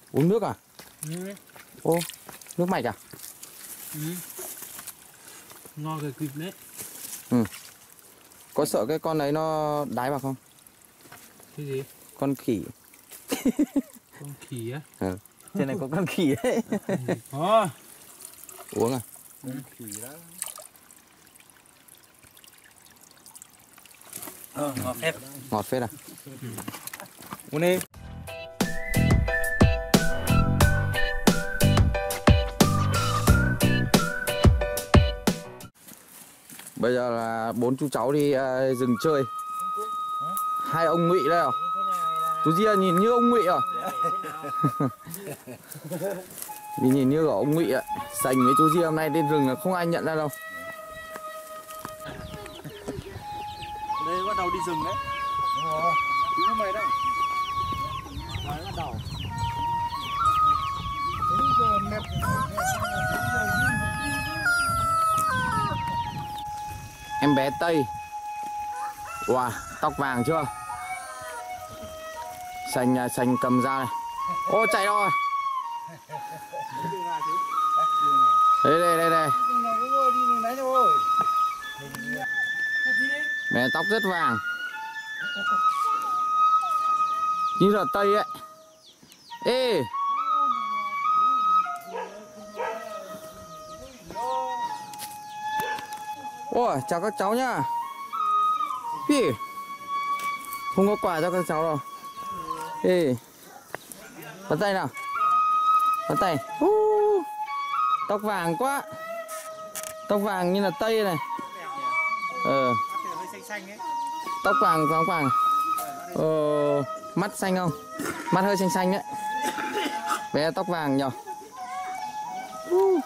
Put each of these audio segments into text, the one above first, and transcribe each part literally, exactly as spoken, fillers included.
Uống nước à? Ừ. Ô, nước mạch à? Ừ. Ngon cái kịp đấy. Ừ. Có sợ cái con đấy nó đái vào không? Cái gì? Con khỉ. Con khỉ á? Ừ. Trên này có con khỉ đấy. Có. Uống à? Con khỉ đó. Ờ, ngọt phết. Ngọt phết à? Ừ. Uống đi. Bây giờ là bốn chú cháu đi uh, rừng chơi. Hai ông Ngụy đây à? Chú Gia nhìn như ông Ngụy à? Vì nhìn như ở ông Ngụy ạ. Sành với chú Gia hôm nay đến rừng là không ai nhận ra đâu. Đây bắt đầu đi rừng đấy. Đúng rồi. Chú mày đâu? Đấy bắt đầu. Em bé Tây. Wow, tóc vàng chưa? Sành Sành cầm ra này. Ô chạy rồi. Đây đây đây đây. Bé tóc rất vàng. Như là Tây ấy. Ê. Ôi, chào các cháu nhá. Gì? Không có quà cho các cháu đâu. Ê. Bắt tay nào. Bắt tay. Uh. Tóc vàng quá. Tóc vàng như là Tây này. Ờ. Tóc vàng, tóc vàng. Ờ, mắt xanh không? Mắt hơi xanh xanh đấy. Bé tóc vàng nhở. Uh.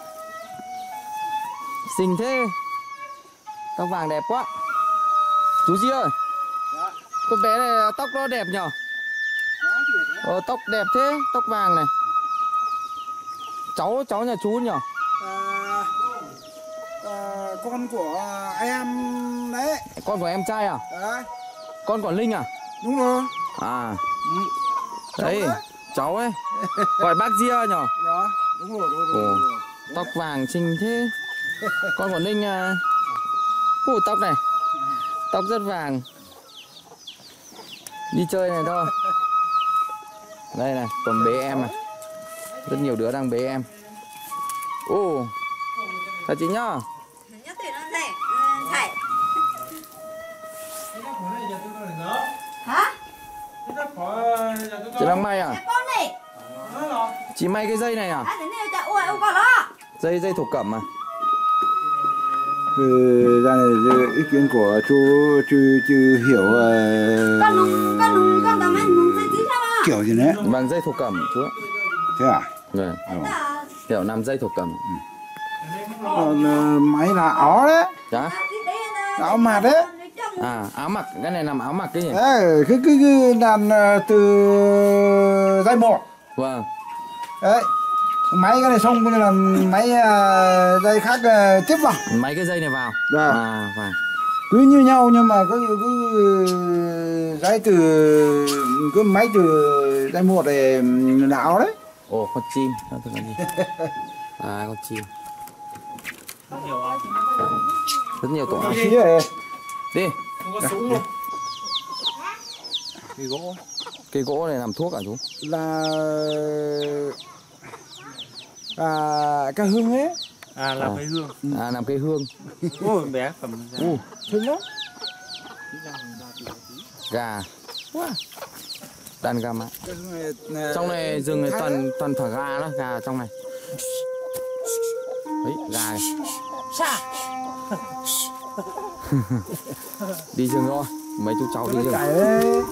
Xinh thế. Tóc vàng đẹp quá. Chú Di ơi. Dạ. Con bé này tóc nó đẹp nhở. Ờ, tóc đẹp thế, tóc vàng này. Cháu cháu nhà chú nhở? À, à, con của em đấy. Con của em trai à? Đấy. Con của Linh à? Đúng rồi. À. Ừ. Đấy, Cháu, cháu ấy. Gọi bác Gia nhở? Đó. Đúng rồi, đúng rồi, đúng rồi. Tóc vàng xinh thế. Con của Ninh à. Ui, tóc này. Tóc rất vàng. Đi chơi này thôi. Đây này, còn bế em này. Rất nhiều đứa đang bế em. Ồ. Thật chị nhá. Nhất tuyển nó rẻ. Thải. Hả? Chị đang may à? Em con này. Chị may cái dây này à? À, đến đây chả ui ông còn đó. Dây dây thổ cẩm à? Ừ, ra này ý kiến của chú chưa chưa hiểu uh... Con nung con nung con tao mang nung dây tí sao mà. kiểu gì đấy. Bằng dây thổ cẩm chú ạ. Thế à? Vâng. Kiểu làm dây thổ cẩm. Ừ. Còn uh, máy là áo đấy. Dạ? Áo mặt đấy. À, áo mặc, cái này làm áo mặc cái gì? Đấy, cứ cứ, cứ làm uh, từ dây một. Vâng. Đấy. Máy cái này xong cái là máy uh, dây khác uh, tiếp vào. Máy cái dây này vào. Vâng. À, vâng. Cứ như nhau nhưng mà cứ cứ dây từ cứ máy từ dây một để là áo đấy. Ồ, con chim, sao tôi con gì? À, con chim. Rất nhiều tổ ong. Đi. Không có súng luôn. Cây gỗ. Cây gỗ này làm thuốc à chú? Là à cái hương ấy. À, làm À. cái hương. À, làm cây hương. Ôi, bé cầm ra. U, Thơm lắm. gà. Wow. Đàn gà mạ. Cái này, Trong này rừng này toàn toàn thả gà đó, gà trong này. Đấy, gà này. Đi rừng thôi, mấy chú cháu đi rừng. cải đấy.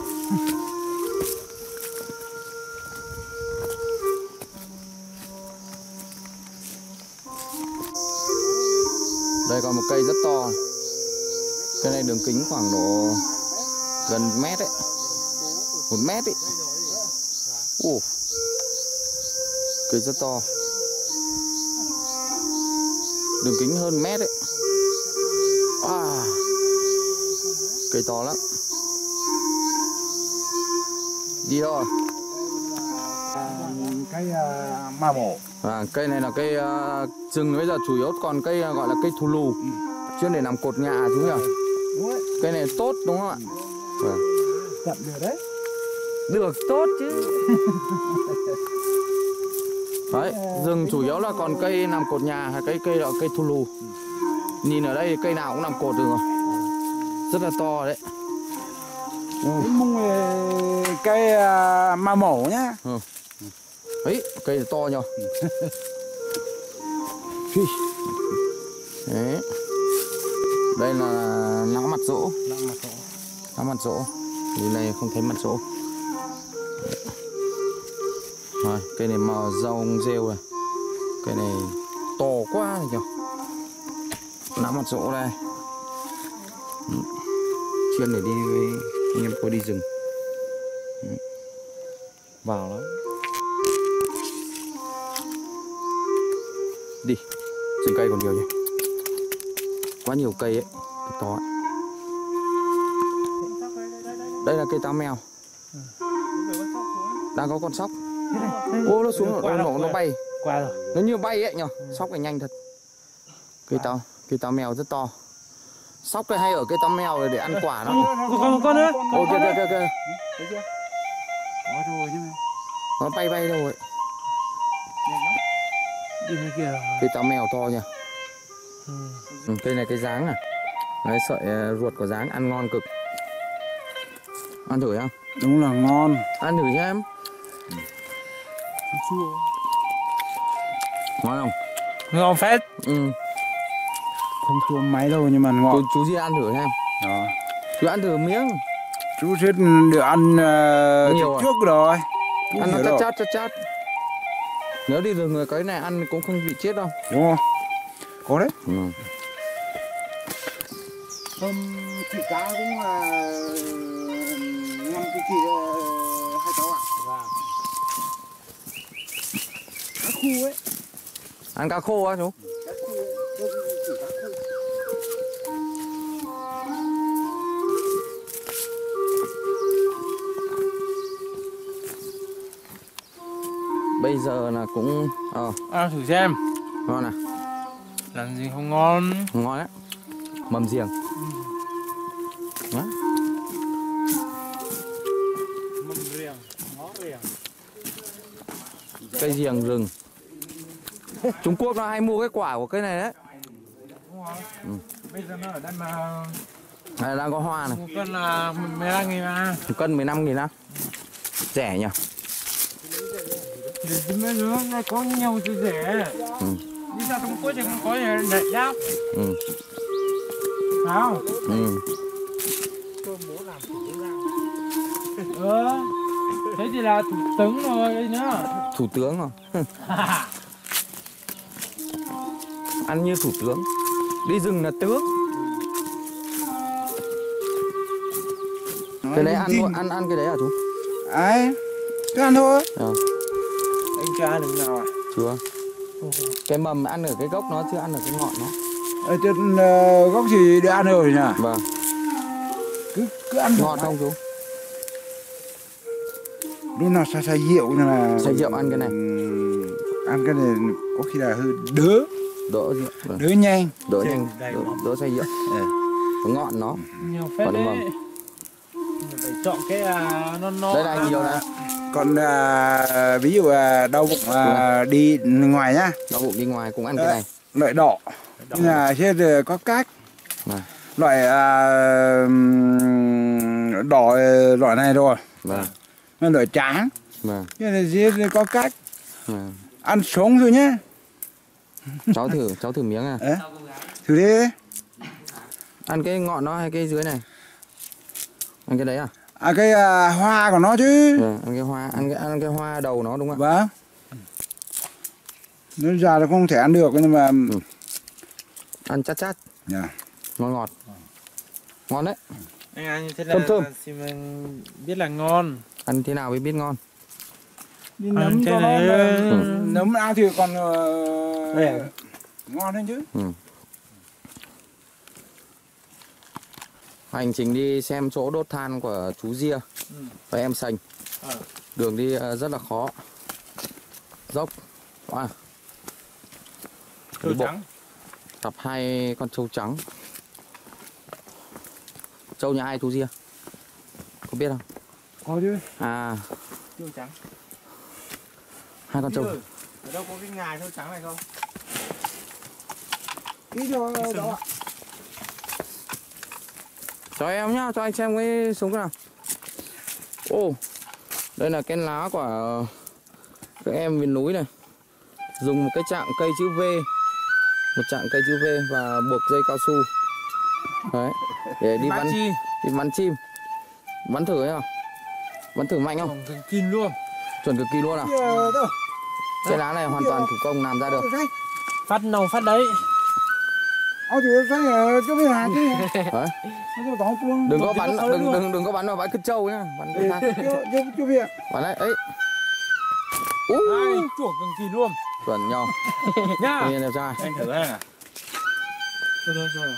Đây còn một cây rất to. Cây này đường kính khoảng độ gần mét đấy. Một mét ấy. Ồ. Cây rất to. Đường kính hơn mét đấy. À. Cây to lắm. Đi thôi. Cây uh, ma bổ. À, cây này là cây uh, rừng bây giờ chủ yếu còn cây uh, gọi là cây thù lù, ừ. chuyên để làm cột nhà chúng nhỉ? Cây này tốt đúng không ạ? Vâng. Chậm được đấy. Được tốt chứ. Đấy, rừng chủ yếu là còn cây làm cột nhà hay cây cây là cây thù lù. Nhìn ở đây cây nào cũng làm cột được rồi. Rất là to đấy. Ừ. Mung cây uh, ma mổ nhá. Ừ. Ấy, cây to nhờ. Đấy. Đây là lá mặt rỗ. Lá mặt rỗ. Lá mặt rỗ. Nhìn này không thấy mặt rỗ. Rồi, cây này màu rau rêu này. Cây này to quá rồi nhờ. Lá mặt rỗ đây. Ừ. Chuyên để đi với anh em tôi đi rừng. Ừ. Vào lắm. Đi, rừng cây còn nhiều nhỉ. Quá nhiều cây ấy, cây to ấy. Đây là cây táo mèo. Đang có con sóc. Ô nó xuống rồi, nó, nó bay. Qua rồi. Nó như bay ấy nhỉ, sóc này nhanh thật. Cây táo, cây táo mèo rất to. Sóc cái hay ở cây táo mèo để ăn quả nó. Con con nữa. Ôi kìa kìa kìa kìa. Thấy chưa? Có rồi chứ. Nó bay bay đâu rồi. Đi bên kia rồi. Cây táo mèo to nhỉ. Ừ. Ừ, cây này cây dáng à. Đấy, sợi uh, ruột của dáng ăn ngon cực. Ăn thử không? Đúng là ngon. Ăn thử cho em. Chua. Ngon không? Ngon phết. Ừ. Không chua mấy đâu nhưng mà ngon. Chú, chú gì ăn thử em. Đó. Chú ăn thử miếng. Chú sẽ được ăn uh, Nhiều à? trước rồi. Chú Ăn nó hiểu chát rồi. chát chát chát. Nếu đi được người cái này ăn cũng không bị chết đâu. Đúng không? Có đấy. Ừ. Hôm thịt cá cũng là năm cái kỳ hai cháu ạ. Cá khu ấy. Ăn cá khô á chú? Cá khu ấy. Chỉ cá khu. Bây giờ là cũng ờ Ăn thử xem. ngon à? Làm gì không ngon. Ngon đấy. Mầm giềng. Đó. Mâm riềng, ngó riềng. Cây giềng rừng. Trung Quốc nó hay mua cái quả của cây này đấy. Đúng rồi. Ừ. Bây giờ nó ở đây mà Này đang có hoa này. một cân là mười lăm nghìn mà. Một cân mười lăm nghìn á. Rẻ nhỉ? Thì mấy đứa này có nhiều chứ rẻ. Ừ. Đi ra Trung Quốc thì không có gì để đáp. Ừ. Sao? Ừ. Ờ. Thế thì là thủ tướng rồi đây nữa. Thủ tướng rồi. Ăn như thủ tướng. Đi rừng là tướng. Cái đấy ăn thôi, ăn ăn cái đấy à chú? Ai? Cứ ăn thôi. Ờ. Anh chưa ăn được nào à? Chưa. Cái mầm ăn ở cái gốc nó chưa ăn ở cái ngọn nó. Ở trên uh, gốc gì để ăn rồi nhỉ? Vâng. Cứ cứ ăn Ngọt không chú? Lúc nào xay xay rượu như là Xay rượu ăn cái này. Ừm, ăn cái này có khi là hơi đỡ Đỡ rượu. Vâng. đỡ nhanh. Đỡ nhanh, đỡ, đỡ xay rượu. Ừ. Cái ngọn nó. Nhiều phết Còn đấy. mầm. Mình phải chọn cái à, non non. Đây là nhiều này. Còn à, ví dụ à, đau bụng à, đi ngoài nhá, Đau bụng đi ngoài cũng ăn cái Đấy. này. loại đỏ, như là trên có cách Này. loại à, ừm, đỏ loại này rồi, Vâng. nó loại trắng, Vâng. như là dưới có cách Vâng. ăn sống thôi nhá. Cháu thử, cháu thử miếng à. Đấy. Thử đi. Ăn cái ngọn nó hay cái dưới này? Ăn cái đấy à? À, cái à, hoa của nó chứ. Vâng, ăn cái hoa, ăn cái ăn cái hoa đầu nó đúng không ạ? Vâng. Nó già nó không thể ăn được nhưng mà Ừ. Ăn chát chát, yeah. ngon ngọt. Ngon đấy. Anh ăn như thế là Thơm thơm. thì mình biết là ngon. Ăn thế nào mới biết ngon? Đi Ăn nấm thế cho nó này, là- ừ. nấm ăn thì còn uh, Đây. ngon hơn chứ. Ừ. Hành trình đi xem chỗ đốt than của chú Ria Ừ. và em Sành. Ờ. Đường đi ờ, rất là khó. dốc. Wow. Trâu Đi bộ. trắng. Tập hai con trâu trắng. Trâu nhà ai chú gì à? Có biết không? Có chứ. À, Trâu trắng. hai con trâu. Ở đâu có cái ngài trâu trắng này không? Đi cho đó. Cho em nhá, cho anh xem cái súng cái nào. Ô, đây là cái lá của các em miền núi này. Dùng một cái chạm cây chữ V, một chạm cây chữ V và buộc dây cao su. Đấy, để đi bắn, chi? đi bắn chim. Bắn thử ấy à? Bắn thử mạnh không? Cực kỳ luôn. Chuẩn cực kỳ luôn à? Giờ đâu. Cái lá này hoàn toàn thủ công làm ra được. Phát nào phát đấy. Ôi thì cái cái cái hạt chứ. Đấy. Nó có tuông. Đừng có bắn, đừng đừng đừng có bắn vào bãi cứt trâu nhá, bắn cái khác. Chưa chưa biết. Bắn đấy, ấy. Ú, Ai, chuột cực kỳ luôn. chuẩn nhau. Nhá. Nhìn đẹp trai. Anh thử xem nào. Thôi thôi thôi.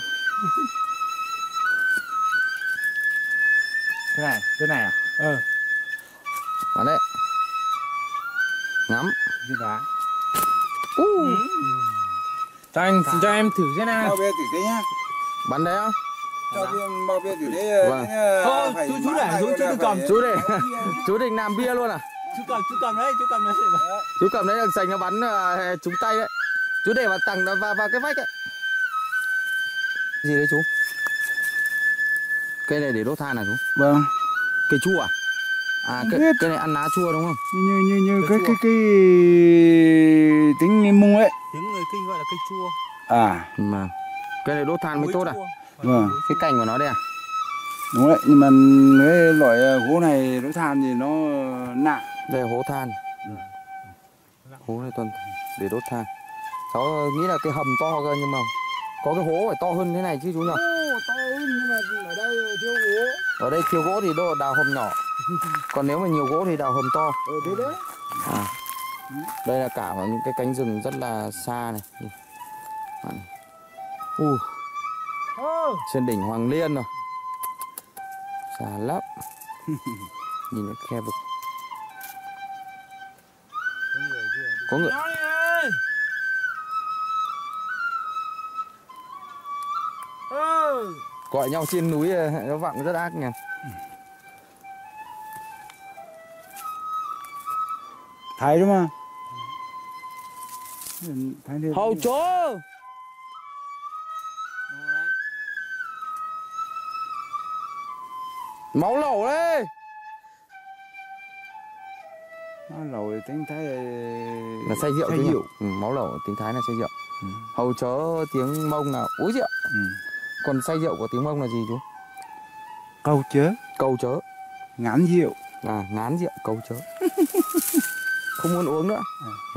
Cái này, cái này à? Ờ. Bắn đấy. Ngắm. Cái đá. Ú. Cho anh, cho em thử cái nào. Bao bia tử tế nhá. Bắn đấy á? Cho viên bao bia tử tế. Vâng. Thôi, chú chú để, chú chú cầm. Chú để chú định làm bia luôn à? Chú cầm, chú cầm đấy, chú cầm đấy. Chú cầm đấy là dành nó bắn uh, trúng tay đấy. Chú để vào tầng vào vào cái vách ấy. Gì đấy chú? Cây này để đốt than à chú? Vâng. Cây chua à? À cây, cây này ăn lá chua đúng không? Như như như cái cái cái tính mung ấy. Tiếng người Kinh gọi là cây chua. À. Mà cây này đốt than mới tốt à? Vâng. Cái cành của nó đây à? Đúng đấy, nhưng mà cái loại gỗ này đốt than thì nó nặng. Đây là hố than. Hố này toàn để đốt than. Cháu nghĩ là cái hầm to cơ nhưng mà có cái hố phải to hơn thế này chứ chú nhỉ? Ô, to hơn nhưng mà ở đây thiếu gỗ. Ở đây thiếu gỗ thì đô đào hầm nhỏ. Còn nếu mà nhiều gỗ thì đào hầm to. Ở thế đấy. À. Đây là cả những cái cánh rừng rất là xa này. Uh. Trên đỉnh Hoàng Liên rồi. Xa lắm. Nhìn cái khe vực. Có người. Gọi nhau trên núi nó vọng rất ác nhỉ. Thấy đúng không? Thấy được. Hầu chó. Máu lẩu đấy. Máu lẩu thì tính thấy Là say rượu say chứ nhỉ? rượu. Ừ, máu lẩu tiếng Thái là say rượu. Ừ. Hầu chó tiếng Mông là uống rượu. Ừ. Còn say rượu của tiếng Mông là gì chú? Câu chớ, Câu chớ. ngán rượu. À, ngán rượu, câu chớ. Không muốn uống nữa. Ừ.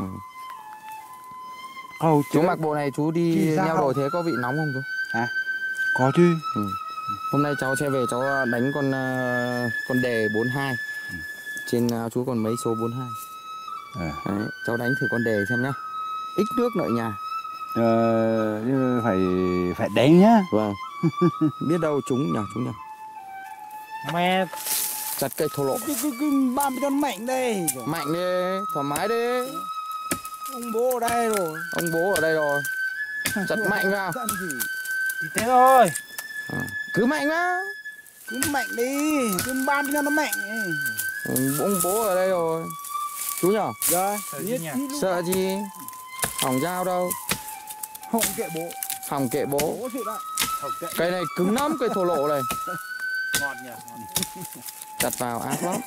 Câu chớ. Chú mặc bộ này chú đi Đi ra leo không? đồi thế có bị nóng không chú? À, có chứ. Ừ. Hôm nay cháu sẽ về cháu đánh con uh, con đề bốn hai. Ừ. Trên uh, chú còn mấy số bốn hai. À. Đấy, cháu đánh thử con đề xem nhá. Ít nước nội nhà. Ờ, nhưng phải phải đánh nhá. Vâng. Biết đâu chúng nhỉ, chúng nhỉ. Mẹ Chặt cây thô lộ. Cái cái cái ba mươi con mạnh đây. Mạnh đi, thoải mái đi. Ông bố ở đây rồi. Ông bố ở đây rồi. Chặt mạnh vào. Chặt gì? thì thế thôi. À, cứ mạnh vào. Cứ mạnh đi, cứ ba mươi con nó mạnh. Ừ, ông bố ở đây rồi. Chú nhỉ? Rồi, Sợ nhất gì nhỉ? nhất lúc Sợ gì? Hỏng dao đâu. hỏng kệ bố. Hỏng kệ bố. Bố sự đấy. Hỏng kệ. Cây này cứng lắm, cây thổ lộ này. Ngọt nhỉ. Chặt vào ác lắm.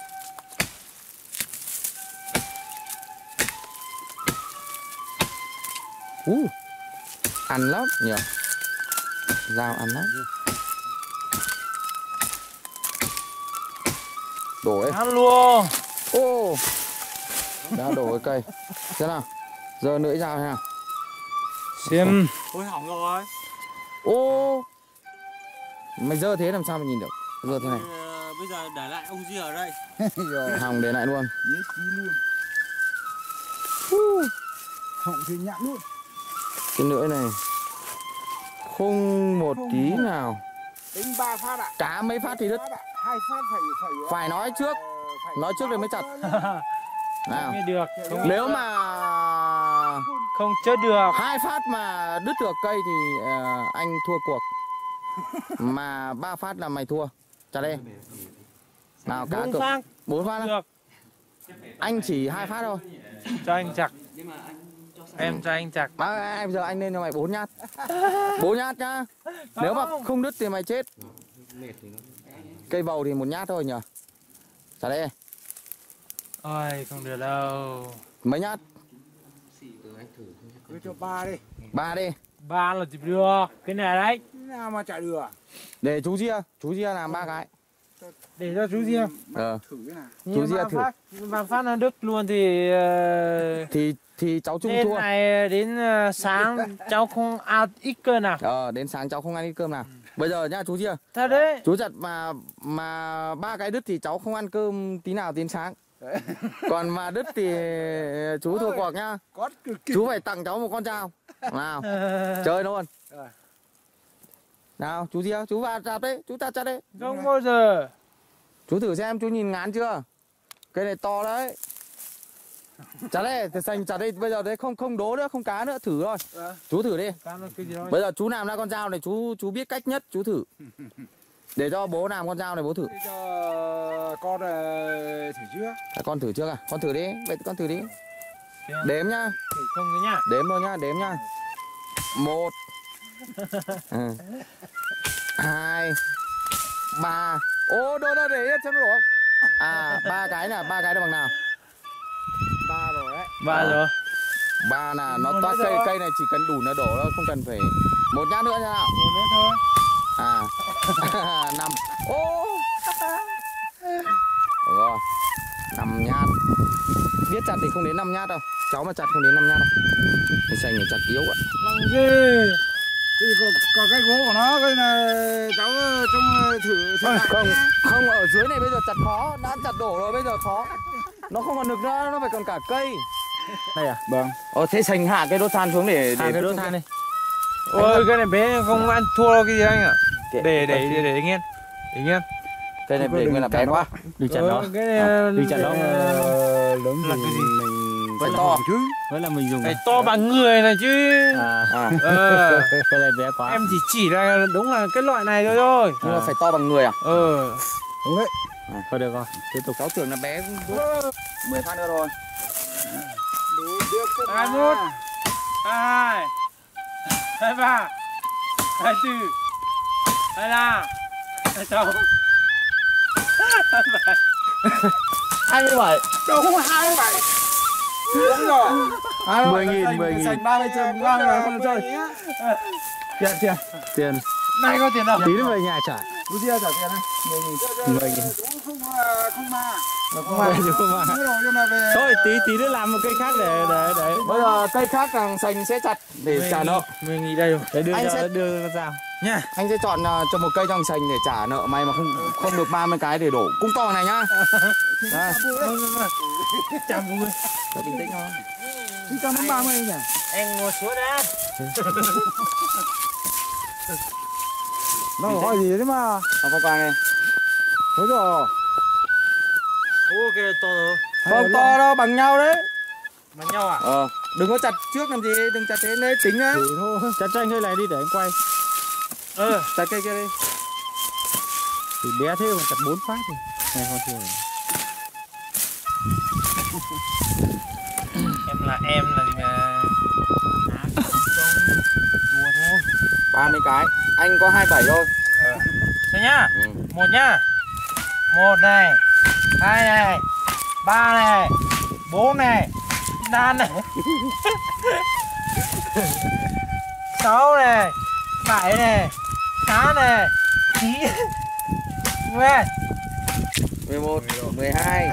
Uh, ăn lắm nhỉ. Dao ăn lắm. Đổ ấy. Ăn luôn. Ô, đã đổ cái cây. Xem nào. Giờ lưỡi dao nào. Xem. Ôi hỏng rồi. Ô, mày dơ thế làm sao mà nhìn được. Dơ thế này. Ờ, bây giờ để lại ông Di ở đây. Rồi, Hỏng để lại luôn. nhất trí luôn. Uh, Hỏng thì nhặn luôn. cái lưỡi này không một Không tí một. nào. Tính ba phát ạ. Cả mấy phát thì đứt. Phát ạ. Hai phát phải phải Phải nói trước. ờ, phải Nói trước rồi mới chặt. Nào. nghe được. Không Nếu mà không chết được. hai phát mà đứt được cây thì uh, anh thua cuộc. Mà ba phát là mày thua. Chặt đi. Nào cá Bốn cược. phát. Bốn phát Được. Anh chỉ hai phát thôi. Cho anh chặt. Em cho anh chặt. Mà em giờ anh nên cho mày bốn nhát. Bốn nhát nhá. Nếu mà không đứt thì mày chết. Cây bầu thì một nhát thôi nhỉ. Chặt đi. Ôi không được đâu. Mấy nhát? Cứ cho ba đi. Ba đi. Ba là chụp được. Cái này đấy. Nào mà chả được. Để chú Gia, chú Gia làm ba cái. Để cho chú riêng. Ờ. Thử cái nào. Chú Gia thử. Và phát nó đứt luôn thì uh, Thì thì cháu chung Tết thua. này đến uh, sáng cháu không ăn ít cơm nào. Ờ, đến sáng cháu không ăn ít cơm nào. Bây giờ nhá chú Gia. Thật đấy. Chú chặt mà mà ba cái đứt thì cháu không ăn cơm tí nào đến sáng. Còn mà đứt thì chú thua cuộc nhá. Có cực kỳ. Chú phải tặng cháu một con dao. Nào, chơi luôn. Rồi. Nào, chú Gia, chú vào chặt đấy, chú chặt chặt đấy. Không bao giờ. Chú thử xem, chú nhìn ngán chưa? Cây này to đấy. Chặt đấy, thì xanh chặt đấy, bây giờ đấy không không đố nữa, không cá nữa, thử thôi. À. Chú thử đi. Cá nó cái gì đó. Bây giờ chú làm ra con dao này, chú chú biết cách nhất, chú thử. Để cho bố làm con dao này bố thử. Thế cho con uh, thử chưa? À, con thử chưa à? Con thử đi, vậy con thử đi. Đếm nhá. Thử không cái nhá. Đếm thôi nhá, đếm nhá. Một. Ừ. Hai. Ba. Ô, đôi đôi để yên xem nó đổ không? À, ba cái là ba cái là bằng nào? Ba rồi đấy. Ba rồi. Ba là nó Một toát nữa cây, thôi. cây này chỉ cần đủ nó đổ thôi, không cần phải. Một nhát nữa nha nào. Một nữa thôi. À. Năm. Ô. Được rồi. Năm nhát. Biết chặt thì không đến năm nhát đâu. Cháu mà chặt không đến năm nhát đâu. Cái xanh này chặt yếu ạ. Bằng ghê. Thì còn, còn cái gỗ của nó cái là cháu trong thử thử Không, không ở dưới này bây giờ chặt khó, đã chặt đổ rồi bây giờ khó. Nó không còn được nữa, nó phải còn cả cây. Đây à? Vâng. Ờ thế Sành hạ cái đốt than xuống để Hạ để cái đốt than đi. Ôi cái này bé không ăn thua đâu cái gì anh ạ. Để để để để nghe. Để nghe. Cây này để nguyên là bé quá. Đừng chặt nó. Cái này Đừng chặt nó. Lớn là cái gì? mình Phải to chứ. Vẫn là mình dùng. phải to bằng người này chứ. À, à. Ờ. Cây này bé quá. Em chỉ chỉ ra đúng là cái loại này thôi thôi. Nhưng mà phải to bằng người à? Ờ. Đúng đấy. À, thôi được rồi. Tiếp tục. Cháu tưởng là bé cũng mười phát nữa rồi. Đủ tiếp tiếp. Hai một. Hai. Hai ba. Hai tư. Hai năm. Hai sáu. hai mươi bảy. Đâu không hai mươi bảy. Đúng rồi. mười nghìn, mười nghìn. Sành ba mươi triệu ngon rồi không chơi. Tiền, tiền. Tiền. Này có tiền đâu? Tí nữa về nhà trả. Chú chia trả tiền này. mười nghìn. mười nghìn. Không không ma. Không mà. Không mà. Về... Thôi tí tí nữa làm một cây khác để để để. Bây giờ cây khác thằng Sành sẽ chặt để trả nợ. mười nghìn đây rồi. Để đưa anh sẽ đưa ra sao? Nha. Anh sẽ chọn uh, cho một cây thằng Sành để trả nợ mày mà không không được ba mươi cái để đổ cũng to này nhá. Đây. Chăm vui. Cho bình tĩnh thôi. Chúng ta muốn ba mươi nhỉ? Em ngồi xuống đã. Nó hỏi gì đấy mà. Không có qua này. Thôi rồi. Ô cái này to rồi. Không to đâu, bằng nhau đấy. Bằng nhau à? Ờ, đừng có chặt trước làm gì, đừng chặt thế nên tính á. Chặt cho anh cây này đi để anh quay. Ờ. Chặt cây kia đi. Thì bé thế mà chặt bốn phát thì. Này con chưa. Em là em là gì mà. Đùa thôi. ba mươi cái. Anh có hai mươi bảy thôi. Ờ. Thế nhá. Ừ. Một nhá. Một này. Hai này. Ba này. Bốn này. Năm này. Sáu này. Bảy này. Tám này. Chín. Mười. mười một, mười hai,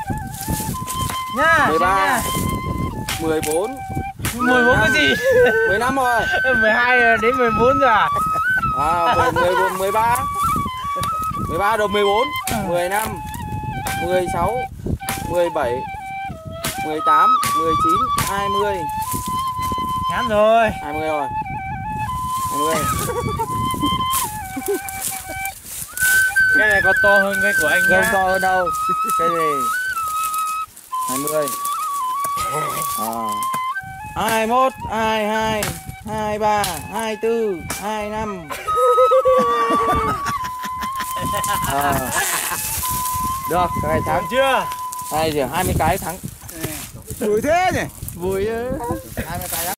Nhá. mười ba, nhá. mười bốn, mười bốn cái gì? mười lăm rồi. mười hai đến mười bốn rồi à? À, mười, mười, mười ba, mười ba rồi mười bốn, mười lăm, mười sáu, mười bảy, mười tám, mười chín, hai mươi. Ngắn rồi. hai mươi rồi. hai mươi. Cái này có to hơn cái của anh Không nhá. to hơn đâu. Cái gì? hai mươi. À. hai mốt, hai hai, hai ba, hai tư, hai năm. À. Được, cái thắng chưa? hai giờ hai mươi cái thắng. Vui thế nhỉ. Vui chứ. hai mươi cái thắng.